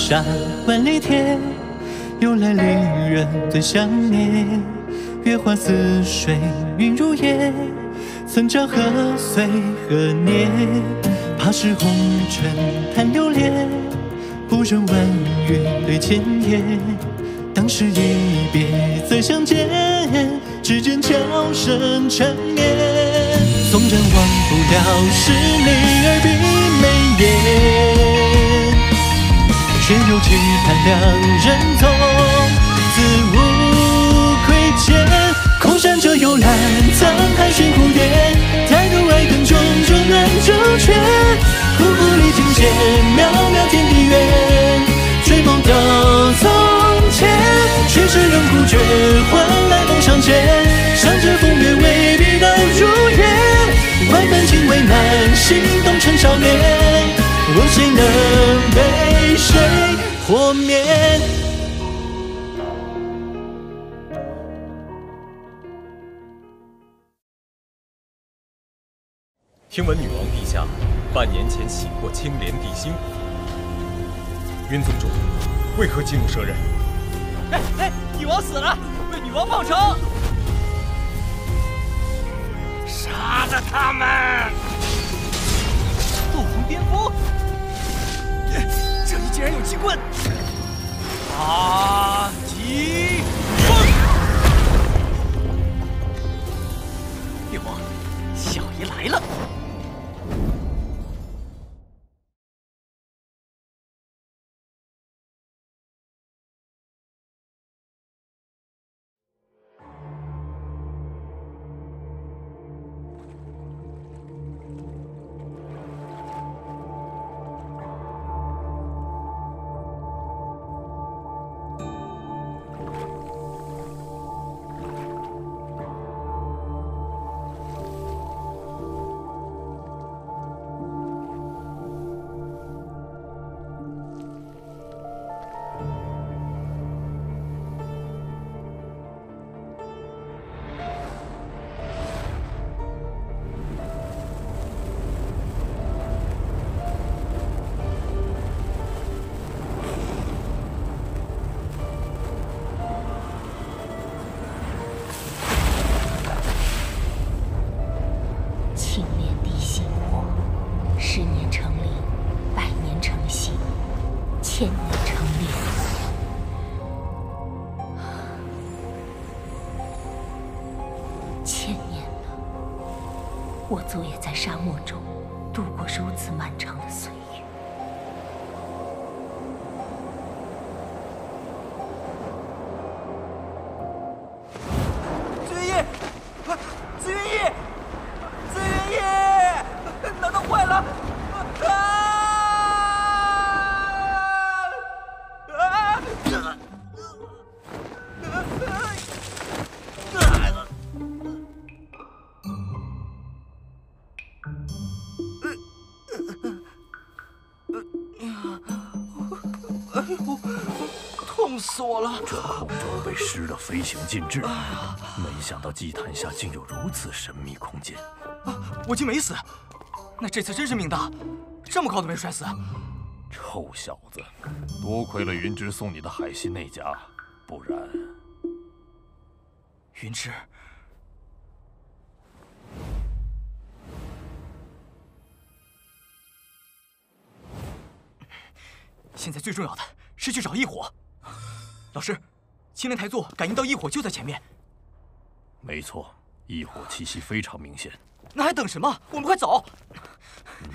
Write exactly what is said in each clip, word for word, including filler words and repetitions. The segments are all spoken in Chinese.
沙万里天，由来离人的想念。月华似水，云如烟，曾朝何岁何年？怕是红尘叹流连，不忍万语对千言。当时一别再相见，指尖桥声缠绵。纵然忘不了是你耳鬓眉眼，却又期盼两人同自无亏欠。空山这幽兰，沧海寻蝴蝶，太多爱恨种种难周全。苦苦历经间，渺渺天地远，追梦到从前，却是仍孤绝，换来梦相见。上着风月，未必能如愿，万般情为难，心动成少年。问谁能被谁活灭？ 听闻女王陛下半年前喜获青莲地心骨，云宗主为何激怒蛇人？ 哎哎，女王死了，为女王报仇！ 杀了他们！ 斗魂蝙蝠， 这里竟然有机关！ 啊！疾风！女王，小爷来了。 我昨夜在沙漠中度过如此漫长的岁月。 紫月夜，紫月夜，紫月夜，难道坏了？啊！啊！ 痛死我了！ 这空中被施了飞行禁制，没想到祭坛下竟有如此神秘空间。 啊，我竟没死，那这次真是命大，这么高都没摔死。 臭小子，多亏了云芝送你的海信内甲，不然…… 云芝，现在最重要的是去找异火。 老师，青莲台座感应到异火就在前面。 没错，异火气息非常明显。 那还等什么？我们快走！嗯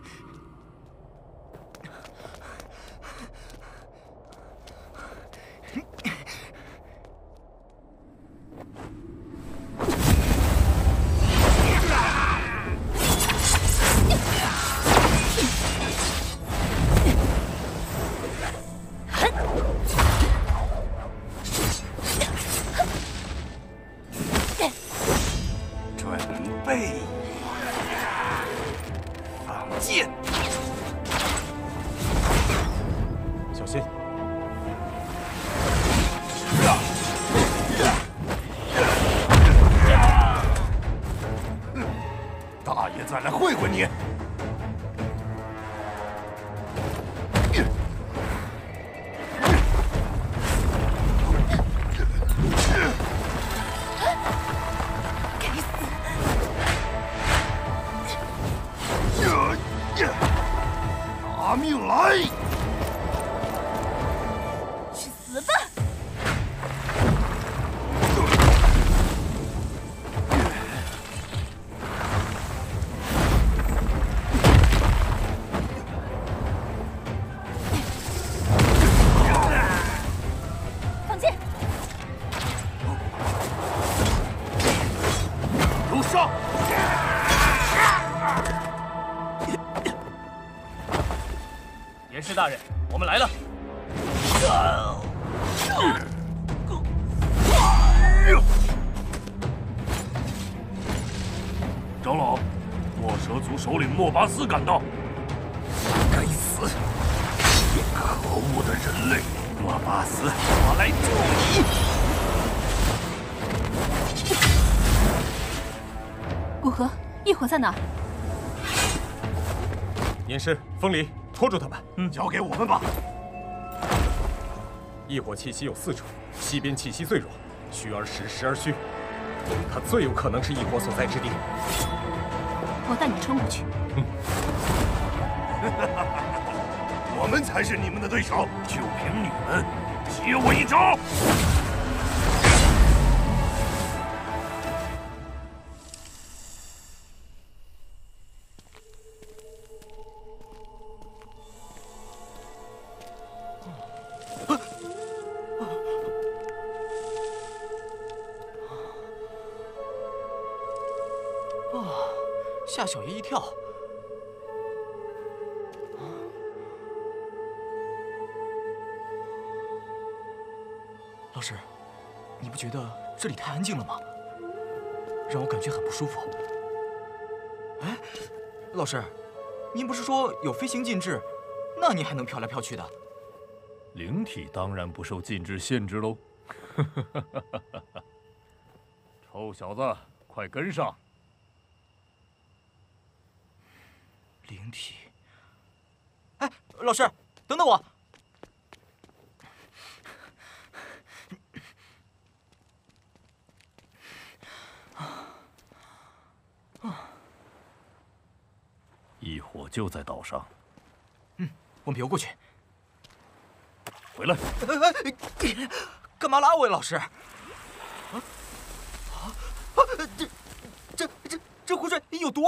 再来会会你。 上！ 严氏大人，我们来了。 长老，墨蛇族首领莫巴斯赶到。该死！可恶的人类！莫巴斯，我来救你！古河，异火在哪？ 严师、风离，拖住他们。 嗯，交给我们吧。 异火气息有四种，西边气息最弱，虚而实，实而虚，它最有可能是异火所在之地。 我带你冲过去。 嗯。 我们才是你们的对手，就凭你们，接我一招！ 吓小爷一跳。老师，你不觉得这里太安静了吗？让我感觉很不舒服。哎，老师，您不是说有飞行禁制，那您还能飘来飘去的？ 灵体当然不受禁制限制喽。臭小子，快跟上！ 灵体。哎，老师，等等我。 异火就在岛上。 嗯，我们游过去。 回来！ 干嘛拉我呀，老师？啊啊！这这这这湖水有毒！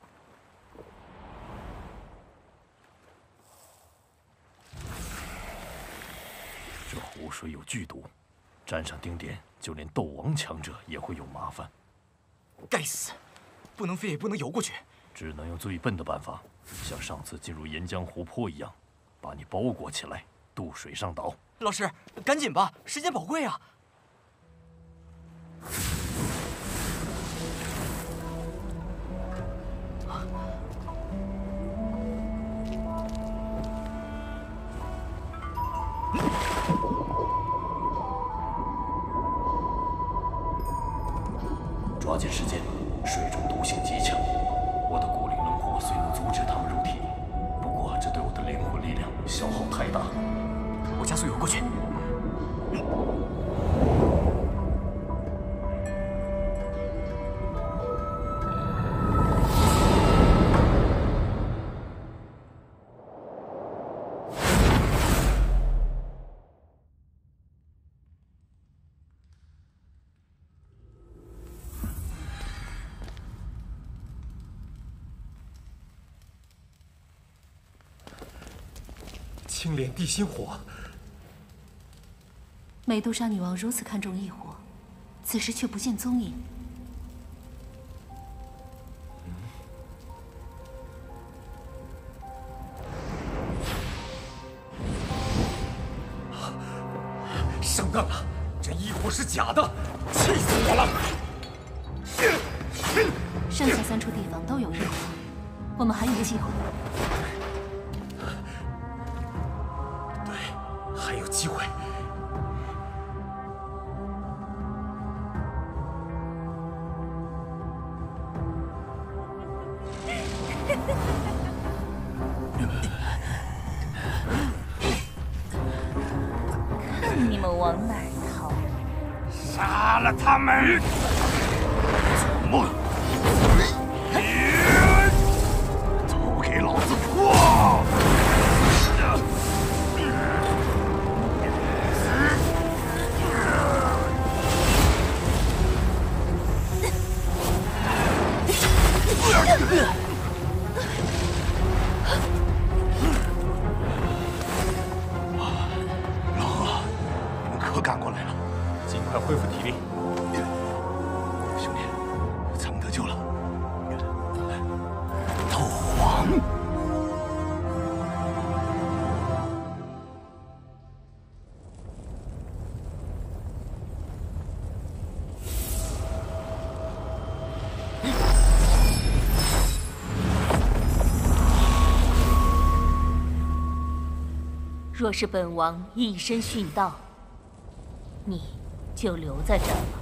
这湖水有剧毒，沾上丁点，就连斗王强者也会有麻烦。 该死，不能飞也不能游过去。 只能用最笨的办法，像上次进入岩浆湖泊一样，把你包裹起来，渡水上岛。 老师，赶紧吧，时间宝贵啊！ 抓紧时间，水中毒性极强。我的古灵能火虽能阻止他们入体，不过这对我的灵魂力量消耗太大。 我加速游过去。 青莲地心火。 美杜莎女王如此看重异火，此时却不见踪影。 上当了，这异火是假的，气死我了！ 剩下三处地方都有异火，我们还有机会。 对，还有机会。 看你们往哪儿逃！ 杀了他们！做梦！都给老子破！老何，你们可赶过来了， 尽快恢复体力。 兄弟，咱们得救了。 若是本王以身殉道，你就留在这儿吧。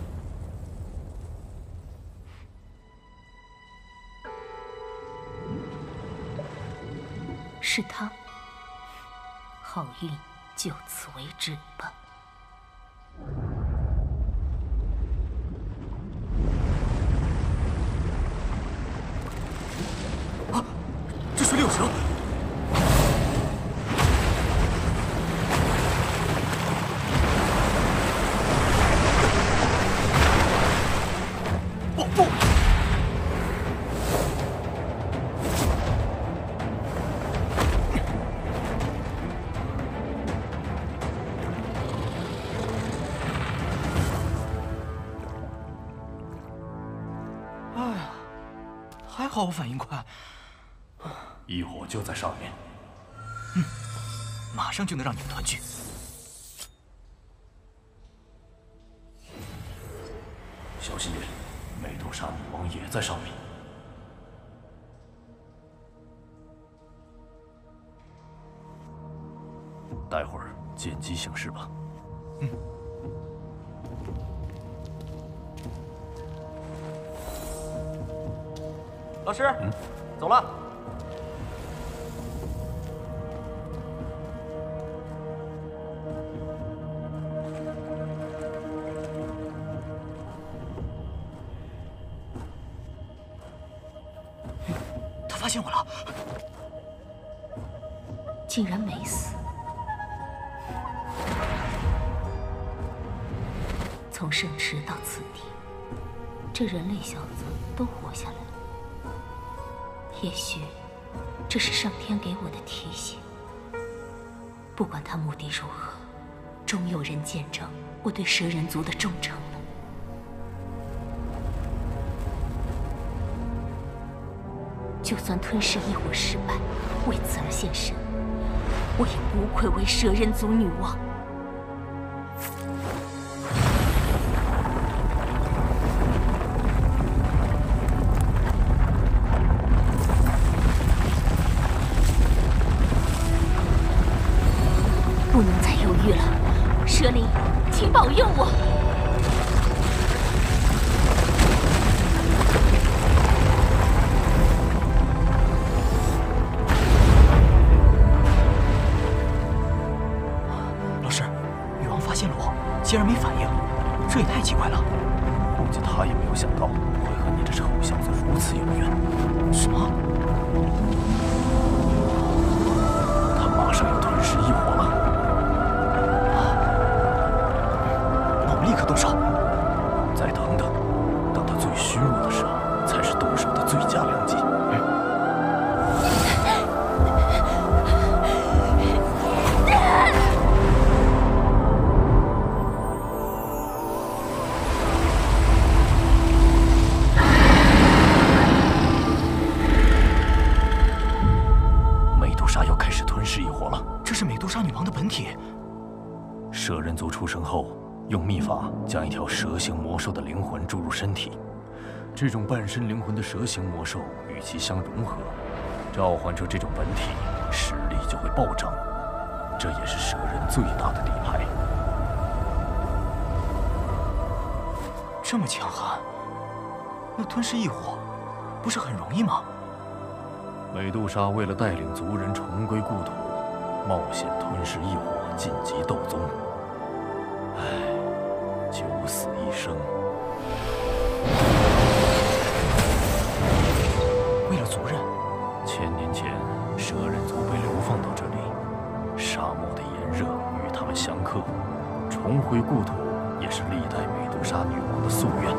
是他，好运就此为止吧。 啊，这水里有蛇！ 还好我反应快， 异火就在上面。 嗯，马上就能让你们团聚。 小心点，美杜莎女王也在上面。待会儿见机行事吧。 嗯。 老师， 嗯， 走了。 他发现我了， 竟然没死。从圣池到此地，这人类小子都活下来了。 也许，这是上天给我的提醒。不管他目的如何，终有人见证我对蛇人族的忠诚了。就算吞噬异火失败，为此而献身，我也不愧为蛇人族女王。 不能再犹豫了，蛇灵，请保佑我！ 老师，女王发现了我，竟然没反应，这也太奇怪了。 估计她也没有想到会和你这臭小子如此有缘。 什么？ 她马上要吞噬异火了。 立刻动手！ 再等等，等他最虚弱的时候，才是动手的最佳良机。嗯 美杜莎要开始吞噬异火了。 这是美杜莎女王的本体。 蛇人族出生后。 用秘法将一条蛇形魔兽的灵魂注入身体，这种半身灵魂的蛇形魔兽与其相融合，召唤出这种本体，实力就会暴涨。这也是蛇人最大的底牌。 这么强悍，那吞噬异火，不是很容易吗？ 美杜莎为了带领族人重归故土，冒险吞噬异火，晋级斗宗。唉。 九死一生。 为了族人， 千年前蛇人族被流放到这里，沙漠的炎热与他们相克，重回故土也是历代美杜莎女王的夙愿。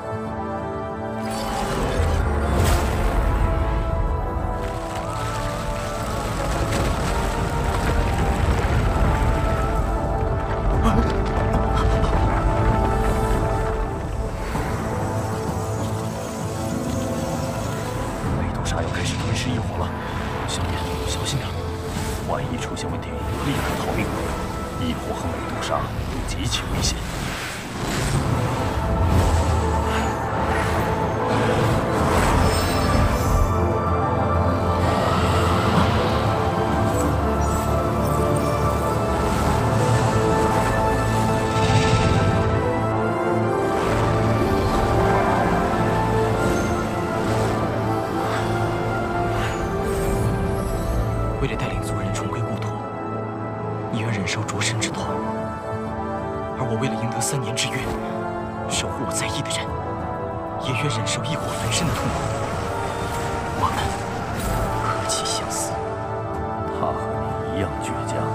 极其危险。 烧灼身之痛，而我为了赢得三年之约，守护我在意的人，也愿忍受异火焚身的痛苦。我们何其相似！ 他和你一样倔强。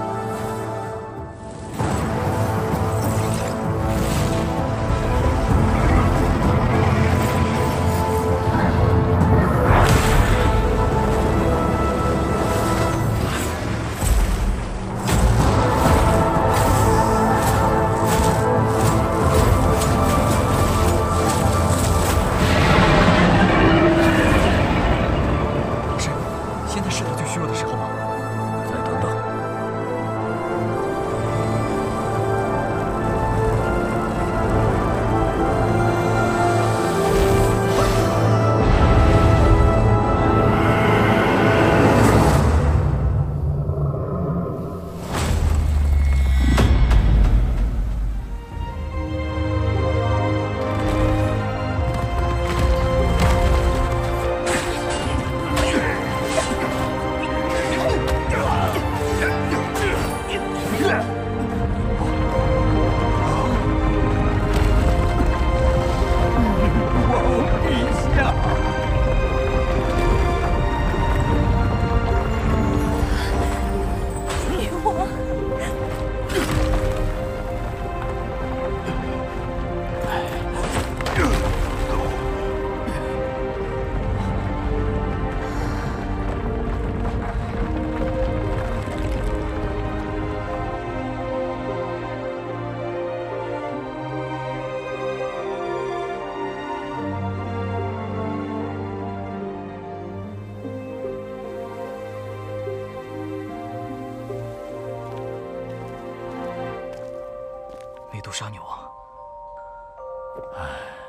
美杜莎女王，唉，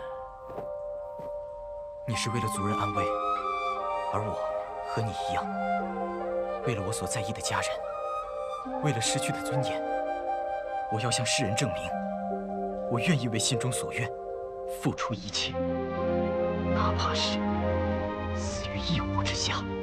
你是为了族人安危，而我和你一样，为了我所在意的家人，为了失去的尊严，我要向世人证明，我愿意为心中所愿付出一切，哪怕是死于异火之下。